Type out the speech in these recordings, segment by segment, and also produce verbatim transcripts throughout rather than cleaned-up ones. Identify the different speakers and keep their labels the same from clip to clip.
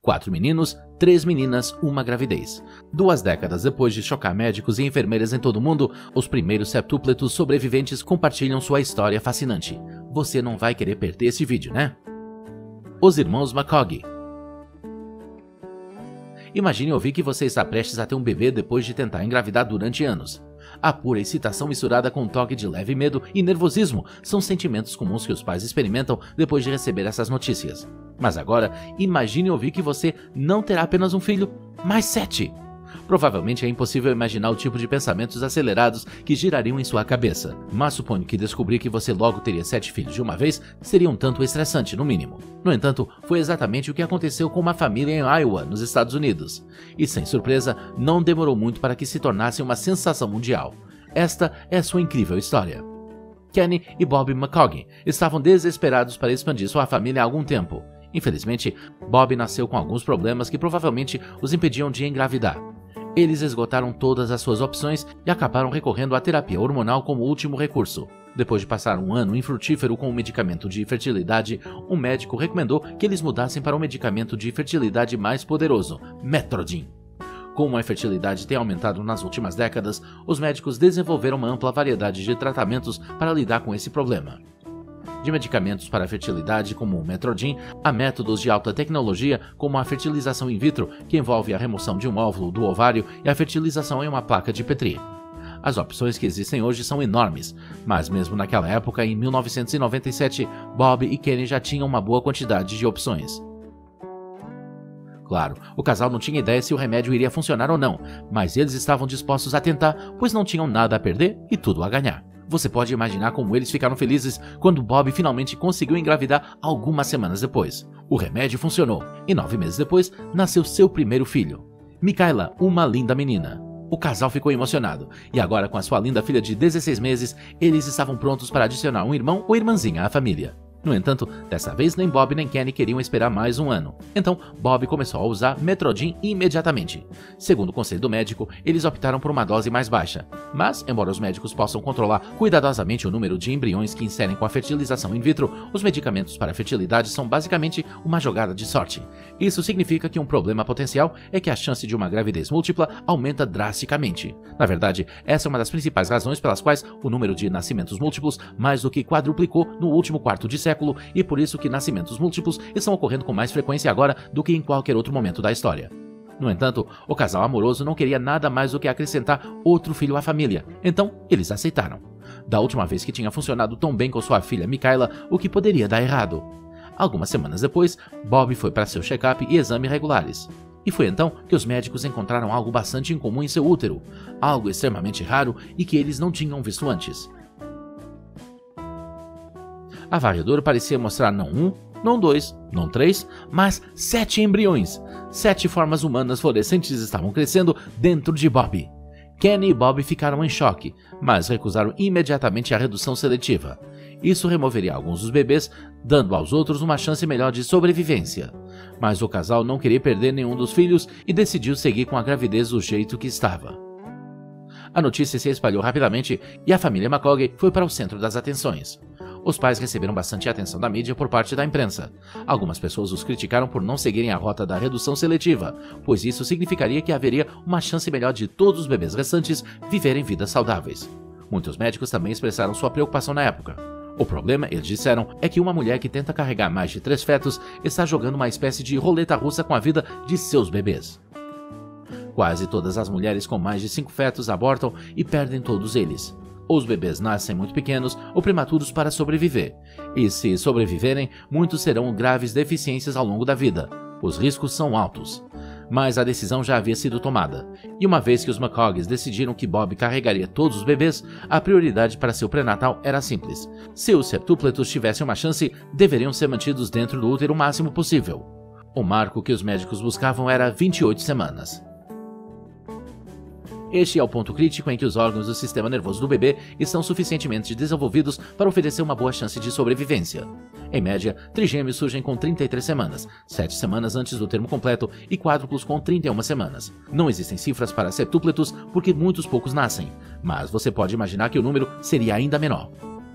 Speaker 1: Quatro meninos, três meninas, uma gravidez. Duas décadas depois de chocar médicos e enfermeiras em todo o mundo, os primeiros septúpletos sobreviventes compartilham sua história fascinante. Você não vai querer perder esse vídeo, né? Os irmãos McCaughey. Imagine ouvir que você está prestes a ter um bebê depois de tentar engravidar durante anos. A pura excitação misturada com um toque de leve medo e nervosismo são sentimentos comuns que os pais experimentam depois de receber essas notícias. Mas agora, imagine ouvir que você não terá apenas um filho, mas sete. Provavelmente é impossível imaginar o tipo de pensamentos acelerados que girariam em sua cabeça, mas suponho que descobrir que você logo teria sete filhos de uma vez seria um tanto estressante, no mínimo. No entanto, foi exatamente o que aconteceu com uma família em Iowa, nos Estados Unidos. E sem surpresa, não demorou muito para que se tornasse uma sensação mundial. Esta é a sua incrível história. Kenny e Bob McCaughey estavam desesperados para expandir sua família há algum tempo. Infelizmente, Bob nasceu com alguns problemas que provavelmente os impediam de engravidar. Eles esgotaram todas as suas opções e acabaram recorrendo à terapia hormonal como último recurso. Depois de passar um ano infrutífero com o medicamento de fertilidade, um médico recomendou que eles mudassem para um medicamento de fertilidade mais poderoso, Metrogyl. Como a infertilidade tem aumentado nas últimas décadas, os médicos desenvolveram uma ampla variedade de tratamentos para lidar com esse problema. De medicamentos para a fertilidade, como o Metrogyl, a métodos de alta tecnologia, como a fertilização in vitro, que envolve a remoção de um óvulo do ovário e a fertilização em uma placa de Petri. As opções que existem hoje são enormes, mas mesmo naquela época, em mil novecentos e noventa e sete, Bob e Kenny já tinham uma boa quantidade de opções. Claro, o casal não tinha ideia se o remédio iria funcionar ou não, mas eles estavam dispostos a tentar, pois não tinham nada a perder e tudo a ganhar. Você pode imaginar como eles ficaram felizes quando Bob finalmente conseguiu engravidar algumas semanas depois. O remédio funcionou e nove meses depois nasceu seu primeiro filho, Michaela, uma linda menina. O casal ficou emocionado e agora, com a sua linda filha de dezesseis meses, eles estavam prontos para adicionar um irmão ou irmãzinha à família. No entanto, dessa vez nem Bob nem Kenny queriam esperar mais um ano. Então, Bob começou a usar Metrogyl imediatamente. Segundo o conselho do médico, eles optaram por uma dose mais baixa. Mas, embora os médicos possam controlar cuidadosamente o número de embriões que inserem com a fertilização in vitro, os medicamentos para a fertilidade são basicamente uma jogada de sorte. Isso significa que um problema potencial é que a chance de uma gravidez múltipla aumenta drasticamente. Na verdade, essa é uma das principais razões pelas quais o número de nascimentos múltiplos mais do que quadruplicou no último quarto de século, e por isso que nascimentos múltiplos estão ocorrendo com mais frequência agora do que em qualquer outro momento da história. No entanto, o casal amoroso não queria nada mais do que acrescentar outro filho à família, então eles aceitaram. Da última vez que tinha funcionado tão bem com sua filha Michaela, o que poderia dar errado? Algumas semanas depois, Bob foi para seu check-up e exame regulares. E foi então que os médicos encontraram algo bastante incomum em seu útero, algo extremamente raro e que eles não tinham visto antes. A varredura parecia mostrar não um, não dois, não três, mas sete embriões. Sete formas humanas fluorescentes estavam crescendo dentro de Bob. Kenny e Bob ficaram em choque, mas recusaram imediatamente a redução seletiva. Isso removeria alguns dos bebês, dando aos outros uma chance melhor de sobrevivência. Mas o casal não queria perder nenhum dos filhos e decidiu seguir com a gravidez do jeito que estava. A notícia se espalhou rapidamente e a família McCaughey foi para o centro das atenções. Os pais receberam bastante atenção da mídia por parte da imprensa. Algumas pessoas os criticaram por não seguirem a rota da redução seletiva, pois isso significaria que haveria uma chance melhor de todos os bebês restantes viverem vidas saudáveis. Muitos médicos também expressaram sua preocupação na época. O problema, eles disseram, é que uma mulher que tenta carregar mais de três fetos está jogando uma espécie de roleta russa com a vida de seus bebês. Quase todas as mulheres com mais de cinco fetos abortam e perdem todos eles. Os bebês nascem muito pequenos ou prematuros para sobreviver, e se sobreviverem, muitos terão graves deficiências ao longo da vida. Os riscos são altos. Mas a decisão já havia sido tomada, e uma vez que os McCaugheys decidiram que Bob carregaria todos os bebês, a prioridade para seu pré-natal era simples. Se os septúpletos tivessem uma chance, deveriam ser mantidos dentro do útero o máximo possível. O marco que os médicos buscavam era vinte e oito semanas. Este é o ponto crítico em que os órgãos do sistema nervoso do bebê estão suficientemente desenvolvidos para oferecer uma boa chance de sobrevivência. Em média, trigêmeos surgem com trinta e três semanas, sete semanas antes do termo completo e quádruplos com trinta e uma semanas. Não existem cifras para septúpletos porque muitos poucos nascem, mas você pode imaginar que o número seria ainda menor.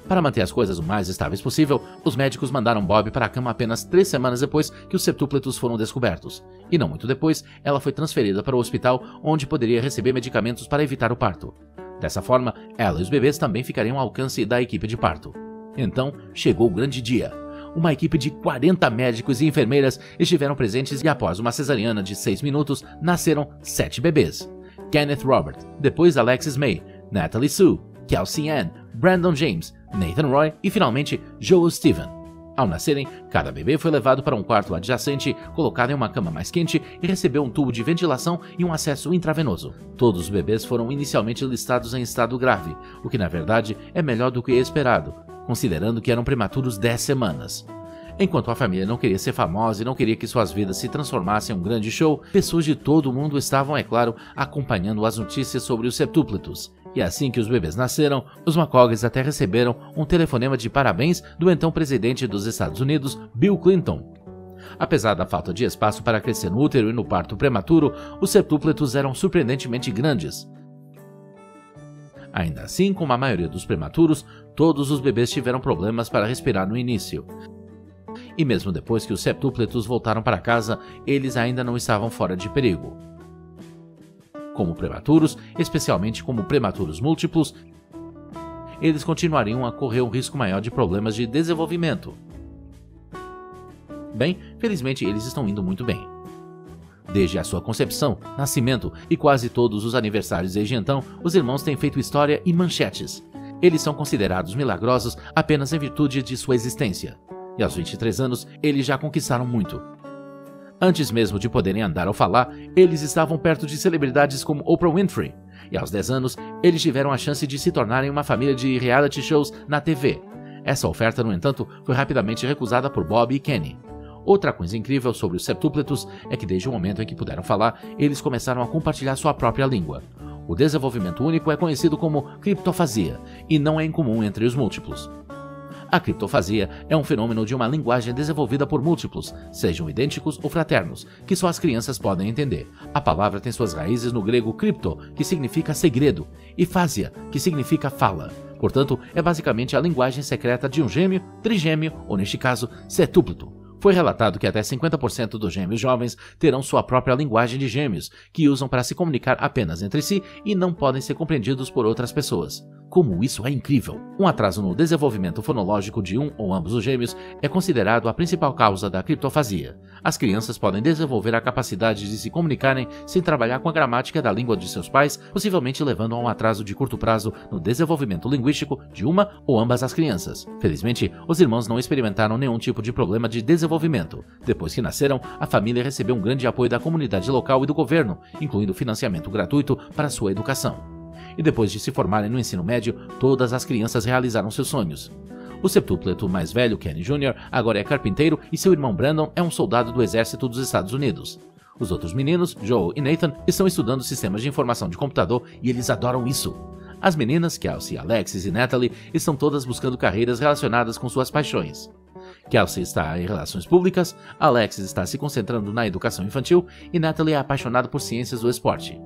Speaker 1: Para manter as coisas o mais estáveis possível, os médicos mandaram Bob para a cama apenas três semanas depois que os septúpletos foram descobertos. E não muito depois, ela foi transferida para o hospital, onde poderia receber medicamentos para evitar o parto. Dessa forma, ela e os bebês também ficariam ao alcance da equipe de parto. Então, chegou o grande dia. Uma equipe de quarenta médicos e enfermeiras estiveram presentes e após uma cesariana de seis minutos, nasceram sete bebês. Kenneth Robert, depois Alexis May, Natalie Sue, Kelsey Ann, Brandon James, Nathan Roy e finalmente Joel Steven. Ao nascerem, cada bebê foi levado para um quarto adjacente, colocado em uma cama mais quente e recebeu um tubo de ventilação e um acesso intravenoso. Todos os bebês foram inicialmente listados em estado grave, o que na verdade é melhor do que esperado, considerando que eram prematuros dez semanas. Enquanto a família não queria ser famosa e não queria que suas vidas se transformassem em um grande show, pessoas de todo o mundo estavam, é claro, acompanhando as notícias sobre os septúpletos. E assim que os bebês nasceram, os McCaughey's até receberam um telefonema de parabéns do então presidente dos Estados Unidos, Bill Clinton. Apesar da falta de espaço para crescer no útero e no parto prematuro, os septúpletos eram surpreendentemente grandes. Ainda assim, como a maioria dos prematuros, todos os bebês tiveram problemas para respirar no início. E mesmo depois que os septúpletos voltaram para casa, eles ainda não estavam fora de perigo. Como prematuros, especialmente como prematuros múltiplos, eles continuariam a correr um risco maior de problemas de desenvolvimento. Bem, felizmente eles estão indo muito bem. Desde a sua concepção, nascimento e quase todos os aniversários desde então, os irmãos têm feito história e manchetes. Eles são considerados milagrosos apenas em virtude de sua existência. E aos vinte e três anos, eles já conquistaram muito. Antes mesmo de poderem andar ou falar, eles estavam perto de celebridades como Oprah Winfrey. E aos dez anos, eles tiveram a chance de se tornarem uma família de reality shows na T V. Essa oferta, no entanto, foi rapidamente recusada por Bob e Kenny. Outra coisa incrível sobre os septúpletos é que desde o momento em que puderam falar, eles começaram a compartilhar sua própria língua. O desenvolvimento único é conhecido como criptofasia e não é incomum entre os múltiplos. A criptofasia é um fenômeno de uma linguagem desenvolvida por múltiplos, sejam idênticos ou fraternos, que só as crianças podem entender. A palavra tem suas raízes no grego cripto, que significa segredo, e phasia, que significa fala. Portanto, é basicamente a linguagem secreta de um gêmeo, trigêmeo ou, neste caso, setúpleto. Foi relatado que até cinquenta por cento dos gêmeos jovens terão sua própria linguagem de gêmeos, que usam para se comunicar apenas entre si e não podem ser compreendidos por outras pessoas. Como isso é incrível! Um atraso no desenvolvimento fonológico de um ou ambos os gêmeos é considerado a principal causa da criptofasia. As crianças podem desenvolver a capacidade de se comunicarem sem trabalhar com a gramática da língua de seus pais, possivelmente levando a um atraso de curto prazo no desenvolvimento linguístico de uma ou ambas as crianças. Felizmente, os irmãos não experimentaram nenhum tipo de problema de desenvolvimento. Depois que nasceram, a família recebeu um grande apoio da comunidade local e do governo, incluindo financiamento gratuito para sua educação. E depois de se formarem no ensino médio, todas as crianças realizaram seus sonhos. O septúpleto mais velho, Kenny Júnior, agora é carpinteiro e seu irmão Brandon é um soldado do exército dos Estados Unidos. Os outros meninos, Joel e Nathan, estão estudando sistemas de informação de computador e eles adoram isso. As meninas, Kelsey, Alexis e Natalie, estão todas buscando carreiras relacionadas com suas paixões. Kelsey está em relações públicas, Alexis está se concentrando na educação infantil e Natalie é apaixonada por ciências do esporte.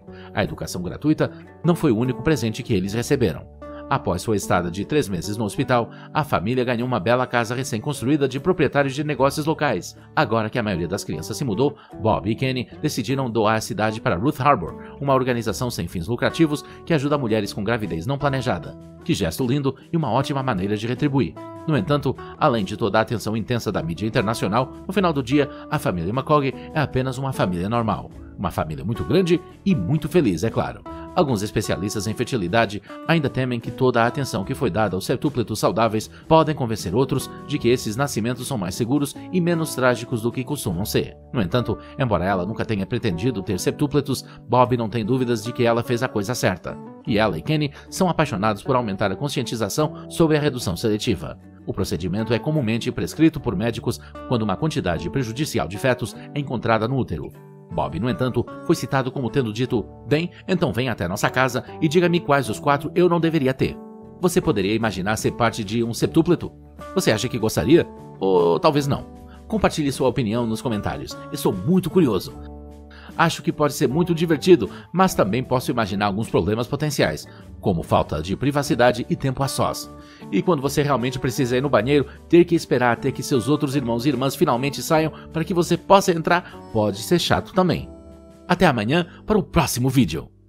Speaker 1: A educação gratuita não foi o único presente que eles receberam. Após sua estada de três meses no hospital, a família ganhou uma bela casa recém-construída de proprietários de negócios locais. Agora que a maioria das crianças se mudou, Bob e Kenny decidiram doar a cidade para Ruth Harbor, uma organização sem fins lucrativos que ajuda mulheres com gravidez não planejada. Que gesto lindo e uma ótima maneira de retribuir. No entanto, além de toda a atenção intensa da mídia internacional, no final do dia, a família McCaughey é apenas uma família normal. Uma família muito grande e muito feliz, é claro. Alguns especialistas em fertilidade ainda temem que toda a atenção que foi dada aos septúpletos saudáveis podem convencer outros de que esses nascimentos são mais seguros e menos trágicos do que costumam ser. No entanto, embora ela nunca tenha pretendido ter septúpletos, Bob não tem dúvidas de que ela fez a coisa certa. E ela e Kenny são apaixonados por aumentar a conscientização sobre a redução seletiva. O procedimento é comumente prescrito por médicos quando uma quantidade prejudicial de fetos é encontrada no útero. Bob, no entanto, foi citado como tendo dito: "Bem, então venha até nossa casa e diga-me quais dos quatro eu não deveria ter." Você poderia imaginar ser parte de um septúpleto? Você acha que gostaria? Ou talvez não? Compartilhe sua opinião nos comentários. Eu sou muito curioso. acho que pode ser muito divertido, mas também posso imaginar alguns problemas potenciais, como falta de privacidade e tempo a sós. E quando você realmente precisa ir no banheiro, ter que esperar até que seus outros irmãos e irmãs finalmente saiam para que você possa entrar pode ser chato também. Até amanhã para o próximo vídeo.